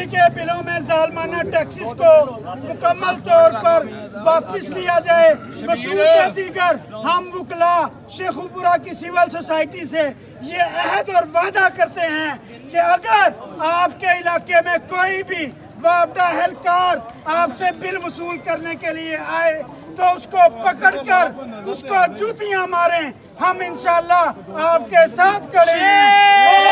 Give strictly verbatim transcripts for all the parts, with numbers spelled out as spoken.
बिजली के बिलों में जालमाना टैक्सेस को मुकम्मल तौर पर वापस लिया जाए। मसूल के दीगर हम वकला शेखुपुरा की सिविल सोसाइटी से ये अहद और वादा करते हैं कि अगर आपके इलाके में कोई भी वापडा एहलकार आपसे बिल वसूल करने के लिए आए तो उसको पकड़कर उसको जूतियां मारें। हम इंशाल्लाह आपके साथ खड़े हैं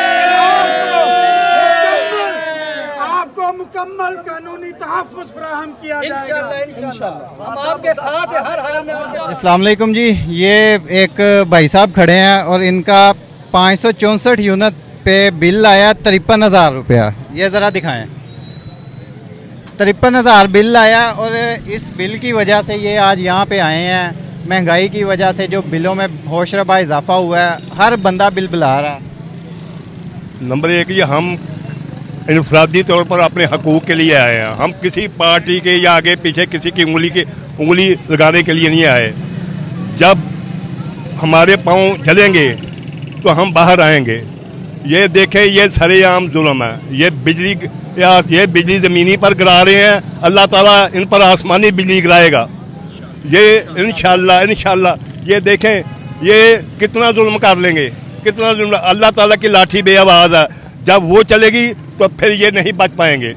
और आपको मुकम्मल कानूनी तहफ़्फ़ुज़ फराहम किया जाएगा इंशाल्लाह। हम आपके साथ हैं हर हाल में। अस्सलाम वालेकुम जी, ये एक भाई साहब खड़े हैं और इनका पाँच सौ चौंसठ यूनिट पे बिल आया तिरपन हज़ार रुपया। ये ज़रा दिखाएं, तिरपन हज़ार बिल आया और इस बिल की वजह से ये आज यहाँ पे आए हैं। महंगाई की वजह से जो बिलों में होशरबा इजाफा हुआ है, हर बंदा बिल बुला रहा है। नंबर एक, ये हम इनफरादी तौर पर अपने हकूक़ के लिए आए हैं। हम किसी पार्टी के या आगे पीछे किसी की उंगली की उंगली लगाने के लिए नहीं आए। जब हमारे पाँव जलेंगे तो हम बाहर आएंगे। ये देखें, ये सरेआम जुल्म है। ये बिजली या ये बिजली ज़मीनी पर गिरा रहे हैं, अल्लाह ताला इन पर आसमानी बिजली गिराएगा। ये इंशाअल्लाह इंशाअल्लाह ये देखें, ये कितना जुल्म कर लेंगे, कितना जुल्म। अल्लाह ताला की लाठी बेआवाज़ है, जब वो चलेगी तो फिर ये नहीं बच पाएंगे।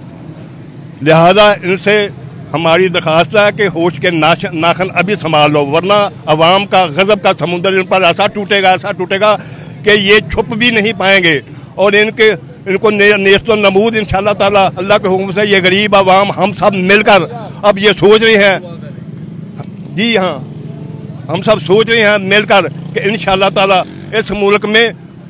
लिहाजा इनसे हमारी दरख्वास्त है कि होश के नाखन अभी संभाल लो, वरना अवाम का गज़ब का समुंदर इन पर ऐसा टूटेगा ऐसा टूटेगा कि ये छुप भी नहीं पाएंगे। और इनके इनको ने, नेस्तो नमूद इंशाअल्लाह ताला अल्लाह के हुक्म से ये गरीब अवाम हम सब मिलकर अब ये सोच रहे हैं, जी हाँ, हम सब सोच रहे हैं मिलकर कि इंशाअल्लाह ताला इस मुल्क में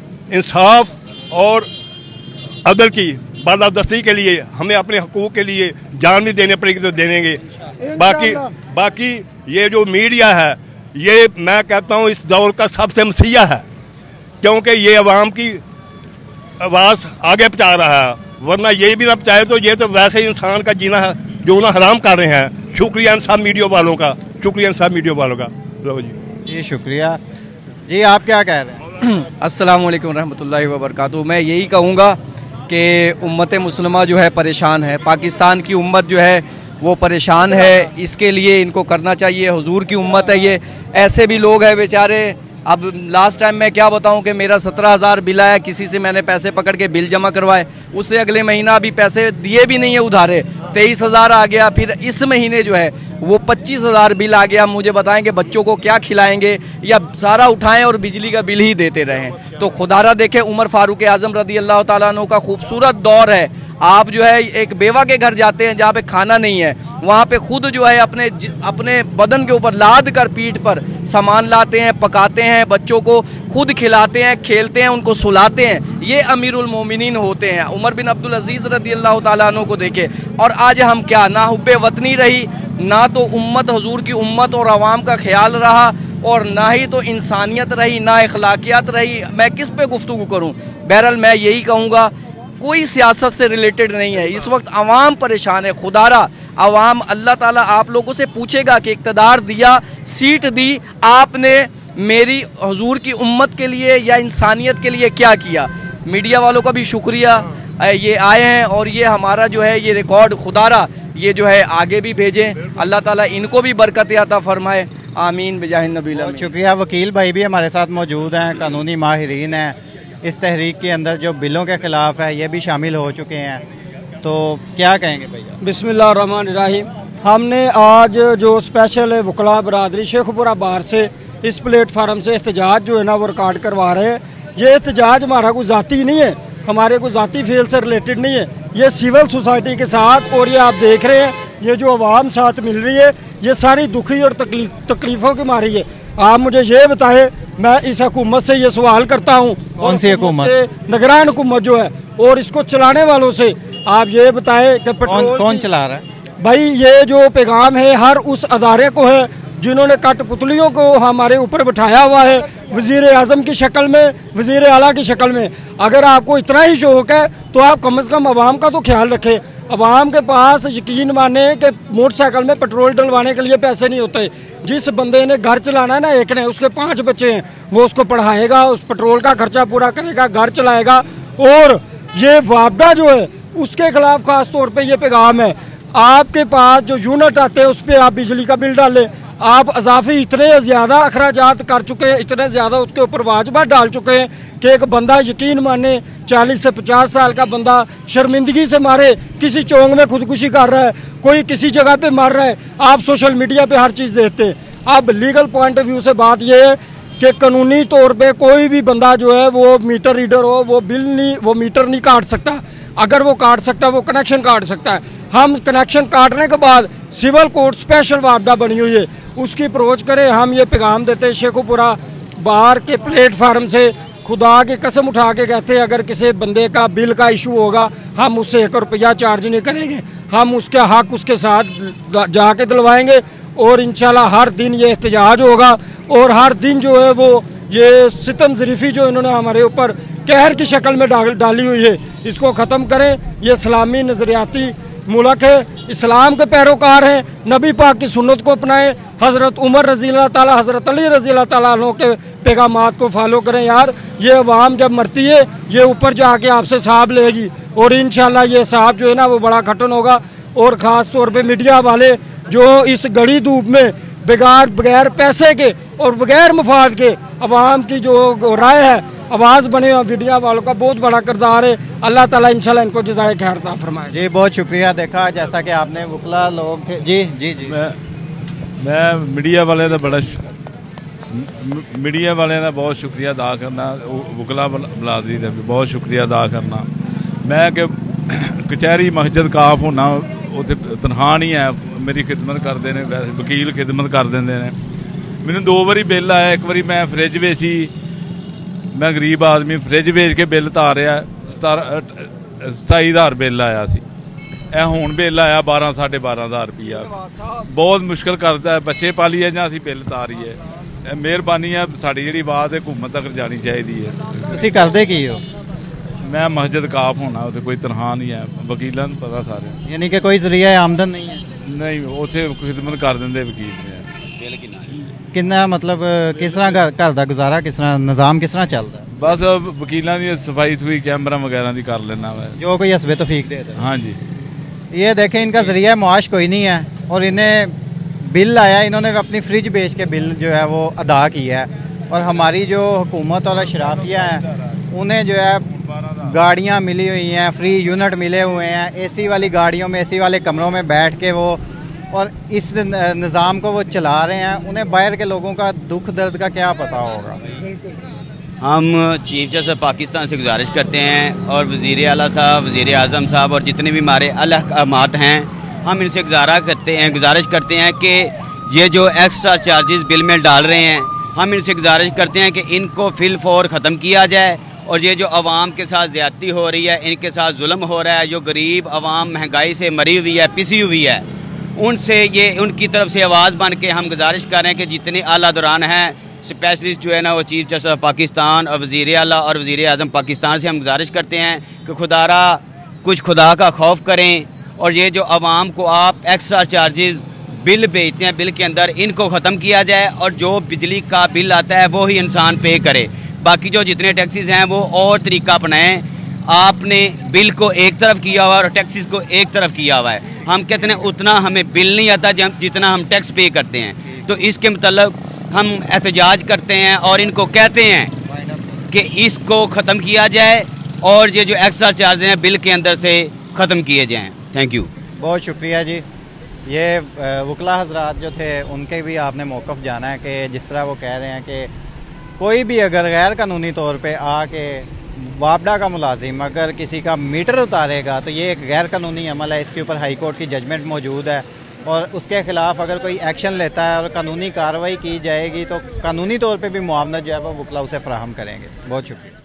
इंसाफ और अदल की बालादस्ती के लिए हमें अपने हकूक़ के लिए जान भी देने पड़ेगी तो देंगे। बाकी बाकी ये जो मीडिया है, ये मैं कहता हूँ इस दौर का सबसे मसीहा है, क्योंकि ये अवाम की आवाज़ आगे पहुँचा रहा है। वरना ये भी ना पहुँचाए तो ये तो वैसे ही इंसान का जीना है जो ना हराम कर रहे हैं। शुक्रिया इन सब मीडिया वालों का, शुक्रिया इन सब मीडिया वालों का। लो जी जी शुक्रिया जी। आप क्या कह रहे हैं? अस्सलाम वालेकुम रहमतुल्लाहि व बरकातुहू। मैं यही कहूँगा कि उम्मत मुस्लिमा जो है परेशान है, पाकिस्तान की उम्मत जो है वो परेशान है। इसके लिए इनको करना चाहिए, हुजूर की उम्मत है ये। ऐसे भी लोग हैं बेचारे, अब लास्ट टाइम मैं क्या बताऊं कि मेरा सत्रह हज़ार बिल आया, किसी से मैंने पैसे पकड़ के बिल जमा करवाए, उससे अगले महीना अभी पैसे दिए भी नहीं है उधारे, तेईस हज़ार आ गया। फिर इस महीने जो है वो पच्चीस हज़ार बिल आ गया। मुझे बताएं कि बच्चों को क्या खिलाएंगे, या सारा उठाएं और बिजली का बिल ही देते रहें। तो खुदारा देखें, उमर फारूक आज़म रदी अल्लाह ताला अन्हु का खूबसूरत दौर है। आप जो है एक बेवा के घर जाते हैं जहाँ पे खाना नहीं है, वहाँ पे खुद जो है अपने अपने बदन के ऊपर लाद कर पीठ पर सामान लाते हैं, पकाते हैं, बच्चों को खुद खिलाते हैं, खेलते हैं, उनको सुलाते हैं। ये अमीरुल मोमिनीन होते हैं। उमर बिन अब्दुल अजीज़ रदी अल्लाह ताला अन्हु को देखे। और आज हम क्या, ना हुब्बे वतनी रही, ना तो उम्मत हुजूर की उम्मत और अवाम का ख्याल रहा, और ना ही तो इंसानियत रही, ना अखलाकियात रही। मैं किस पे गुफ्तगू करूँ? बहरहाल मैं यही कहूँगा, कोई सियासत से रिलेटेड नहीं है। इस वक्त अवाम परेशान है। खुदारा अवाम, अल्लाह ताला आप लोगों से पूछेगा कि इक़्तिदार दिया, सीट दी, आपने मेरी हुजूर की उम्मत के लिए या इंसानियत के लिए क्या किया? मीडिया वालों का भी शुक्रिया, ये आए हैं और ये हमारा जो है ये रिकॉर्ड खुदारा ये जो है आगे भी भेजें। अल्लाह ताला इनको भी बरकत अता फरमाए, आमीन बिजाहि नबी। बहुत शुक्रिया। वकील भाई भी हमारे साथ मौजूद हैं, कानूनी माहिरीन हैं। इस तहरीक के अंदर जो बिलों के ख़िलाफ़ है ये भी शामिल हो चुके हैं, तो क्या कहेंगे भैया? बिस्मिल्लाहिर्रहमानिर्रहीम। हमने आज जो स्पेशल वकला बरादरी शेखपुरा बार से इस प्लेटफार्म से एहतजाज जो है ना वो रिकॉर्ड करवा रहे हैं। ये एहतजाज हमारा कोई ज़ाती नहीं है, हमारे को ज़ाती फील्ड से रिलेटेड नहीं है, ये सिविल सोसाइटी के साथ। और ये आप देख रहे हैं ये जो अवाम साथ मिल रही है, ये सारी दुखी और तकलीफ़ों की मारी है। आप मुझे ये बताएं, मैं इस हुकूमत से ये सवाल करता हूँ, कौन सी हुकूमत? निगरान हुकूमत जो है, और इसको चलाने वालों से आप ये बताएं कि पेट्रोल कौन चला रहा है? भाई ये जो पैगाम है हर उस अदारे को है जिन्होंने कठपुतलियों को हमारे ऊपर बिठाया हुआ है, वज़ीर आज़म की शक्ल में, वज़ीर आला की शक्ल में। अगर आपको इतना ही शौक है तो आप कम से कम अवाम का तो ख्याल रखें। अवाम के पास यकीन माने कि मोटरसाइकिल में पेट्रोल डलवाने के लिए पैसे नहीं होते। जिस बंदे ने घर चलाना है ना, एक ने, उसके पांच बच्चे हैं, वो उसको पढ़ाएगा, उस पेट्रोल का खर्चा पूरा करेगा, घर चलाएगा। और ये वापडा जो है उसके खिलाफ खास तौर पे ये पैगाम है। आपके पास जो यूनिट आते हैं उस पर आप बिजली का बिल डालें। आप अजाफी इतने ज़्यादा अखराजात कर चुके हैं, इतने ज़्यादा उसके ऊपर वाजबात डाल चुके हैं कि एक बंदा यकीन माने चालीस से पचास साल का बंदा शर्मिंदगी से मारे किसी चौंक में खुदकुशी कर रहा है, कोई किसी जगह पे मर रहा है, आप सोशल मीडिया पे हर चीज़ देखते हैं। अब लीगल पॉइंट ऑफ व्यू से बात यह है कि कानूनी तौर पे कोई भी बंदा जो है वो मीटर रीडर हो, वो बिल नहीं, वो मीटर नहीं काट सकता। अगर वो काट सकता है वो कनेक्शन काट सकता है। हम कनेक्शन काटने के बाद सिविल कोर्ट स्पेशल वापडा बनी हुई है, उसकी अप्रोच करें। हम ये पैगाम देते हैं शेखुपुरा बाहर के प्लेटफार्म से, खुदा की कसम उठा के कहते हैं अगर किसी बंदे का बिल का इशू होगा हम उससे एक रुपया चार्ज नहीं करेंगे, हम उसका हक उसके साथ जाके दिलवाएंगे और इंशाल्लाह हर दिन ये एहतजाज होगा और हर दिन जो है वो ये सितम ज़रीफ़ी जो इन्होंने हमारे ऊपर कहर की शक्ल में डाल डाली हुई है इसको ख़त्म करें। ये इस्लामी नज़रियाती मुल्क है, इस्लाम के पैरोकार हैं, नबी पाक की सुन्नत को अपनाएं, हज़रत उमर रज़ी अल्लाह ताला, हज़रत अली रज़ी अल्लाह ताला अन्हु के पैगामात को फॉलो करें। यार ये अवाम जब मरती है ये ऊपर जाके आपसे हिसाब लेगी और इंशाल्लाह ये हिसाब जो है ना वो बड़ा कठिन होगा। और ख़ास तौर पे मीडिया वाले जो इस गड़ी धूप में बगैर बगैर पैसे के और बगैर मफाद के अवाम की जो राय है आवाज़ बने और मीडिया वालों का बहुत बड़ा किरदार है। अल्लाह ताला इंशाल्लाह इनको जज़ाए खैर अता फरमाए। जी बहुत शुक्रिया। देखा जैसा कि आपने वकला लोग थे। जी जी जी मैं मैं मीडिया वाले का बड़ा मीडिया वाले का बहुत शुक्रिया अदा करना, वकला बलादरी का भी बहुत शुक्रिया अदा करना। मैं कि कचहरी मस्जिद काफ होना उत्थे तनखा नहीं है, मेरी खिदमत करते हैं, वकील खिदमत कर देंगे ने। मैनू दो बारी बिल आया, एक बारी मैं फ्रिज बेची, मैं गरीब आदमी फ्रिज बेच के बिल तारिया सतारा सताई हज़ार बिल आया सी। ए हुण बिल आया बारह साढ़े बारह हज़ार रुपया। बहुत मुश्किल करता है, बच्चे पालीए जां असीं बिल तारीए। मेहरबानी है साड़ी जिहड़ी आवाज़ है हुकूमत तक जानी चाहिए है। तुसीं करदे की हो? मैं मस्जिद काफ होना, उत्थे कोई तनखा नहीं है, वकीलों को पता सारे। यानी कि कोई जरिया आमदन नहीं है? नहीं, उत्थे खिदमत कर देंगे वकील। कितना मतलब किस तरह घर घर का गुजारा किस तरह निज़ाम किस तरह चलता है? बस वकीलों की सफाई सफाई कैमरा वगैरह की कर लेना मैं, जो कोई हसबे तो फीक दे। हाँ जी। ये देखें इनका जरिया मुआश कोई नहीं है और इन्हें बिल आया, इन्होंने अपनी फ्रिज बेच के बिल जो है वो अदा किया है। और हमारी जो हुकूमत और अशराफिया हैं उन्हें जो है गाड़ियाँ मिली हुई हैं, फ्री यूनिट मिले हुए हैं, एसी वाली गाड़ियों में एसी वाले कमरों में बैठ के वो और इस निज़ाम को वो चला रहे हैं। उन्हें बाहर के लोगों का दुख दर्द का क्या पता होगा। हम चीफ जस्टिस पाकिस्तान से गुजारिश करते हैं और वज़ीर आला साहब, वज़ीर आज़म साहब और जितने भी हमारे अहकामात हैं, हम इनसे गुजारा करते हैं गुजारिश करते हैं कि ये जो एक्स्ट्रा चार्जेस बिल में डाल रहे हैं, हम इनसे गुजारिश करते हैं कि इनको फिल फौर ख़त्म किया जाए। और ये जो आवाम के साथ ज़्यादती हो रही है, इनके साथ जुल्म हो रहा है, जो गरीब आवाम महंगाई से मरी हुई है, पिसी हुई है, उनसे ये उनकी तरफ से आवाज़ बन के हम गुजारिश कर रहे हैं कि जितने आला दौरान हैं, स्पेशलिस्ट जो है ना वो चीफ जस्टिस पाकिस्तान और वज़ीर आला और वज़ीर आज़म पाकिस्तान से हम गुजारिश करते हैं कि खुदारा कुछ खुदा का खौफ करें और ये जो आवाम को आप एक्स्ट्रा चार्जेस बिल भेजते हैं, बिल के अंदर इनको ख़त्म किया जाए और जो बिजली का बिल आता है वो ही इंसान पे करे। बाकी जो जितने टैक्सीज हैं वो और तरीका अपनाएं। आपने बिल को एक तरफ किया हुआ है और टैक्सीज को एक तरफ किया हुआ है। हम कहते हैं उतना हमें बिल नहीं आता जितना हम टैक्स पे करते हैं। तो इसके मतलब हम एहतजाज करते हैं और इनको कहते हैं कि इसको ख़त्म किया जाए और ये जो एक्स्ट्रा चार्ज हैं बिल के अंदर से ख़त्म किए जाएँ। Thank you. बहुत शुक्रिया जी। ये वकला हजरात जो थे उनके भी आपने मौक़िफ़ जाना है कि जिस तरह वो कह रहे हैं कि कोई भी अगर गैर कानूनी तौर पे आके वापडा का मुलाजिम अगर किसी का मीटर उतारेगा तो ये एक गैर कानूनी अमल है। इसके ऊपर हाई कोर्ट की जजमेंट मौजूद है और उसके ख़िलाफ़ अगर कोई एक्शन लेता है और कानूनी कार्रवाई की जाएगी तो कानूनी तौर पे भी मुआवजा जो है वो वकला उसे फ़राहम करेंगे। बहुत शुक्रिया।